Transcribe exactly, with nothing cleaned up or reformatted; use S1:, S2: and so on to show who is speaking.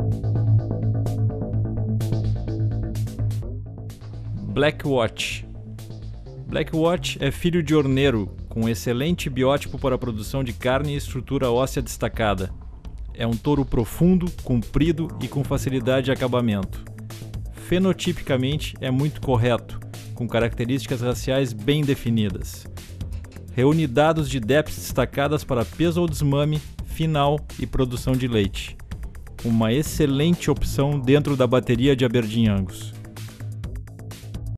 S1: Black Watch. Black Watch é filho de horneiro, com excelente biótipo para a produção de carne e estrutura óssea destacada. É um touro profundo, comprido e com facilidade de acabamento. Fenotipicamente é muito correto, com características raciais bem definidas. Reúne dados de D E P S destacadas para peso ou desmame, final e produção de leite. Uma excelente opção dentro da bateria de Aberdeen Angus.